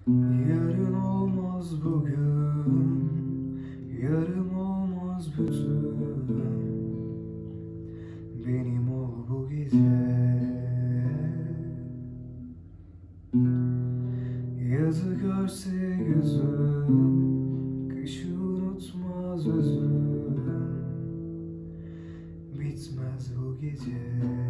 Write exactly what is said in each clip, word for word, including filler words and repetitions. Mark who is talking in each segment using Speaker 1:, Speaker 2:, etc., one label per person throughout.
Speaker 1: Yarın olmaz bugün, yarım olmaz bütün. Benim ol bu gece. Yazı görse gözüm, kışı unutmaz özüm. Bitmez bu gece.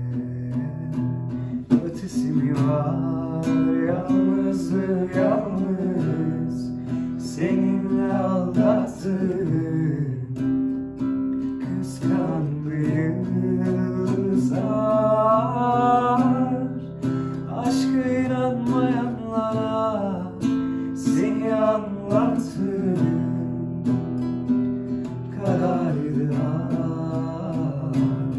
Speaker 1: Ötesi mi var, yalnız yalnız seninle aldattım. Kıskandı yıldızlar, aşka inanmayanlara seni anlattım. Karardı ay,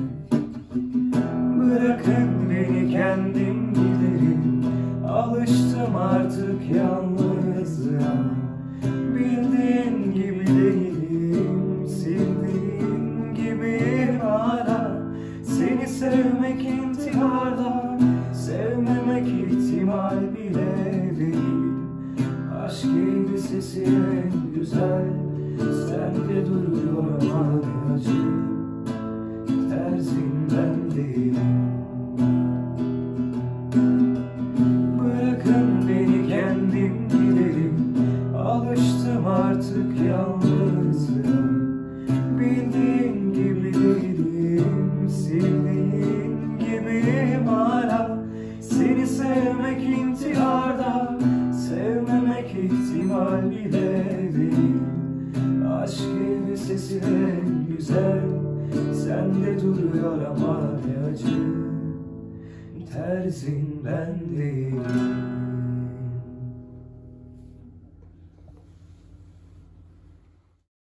Speaker 1: bırakın beni kendim giderim. Alıştım artık yalnızlığa. Bildiğin gibi değilim, sildiğin gibi hala. Seni sevmek intiharda, sevmemek ihtimal bile değil. Aşk elbisesi en güzel, sende duruyor ama ne acı. Terzin ben değilim. Bırakın beni kendim giderim. Alıştım artık yalnızlığa. Bildiğin gibi değilim, sildiğin gibiyim hala. Seni sevmek intiharda, sevmemek ihtimal bile değil. Aşk elbisesi en güzel, sende duruyor ama ne acı. Terzin ben değilim.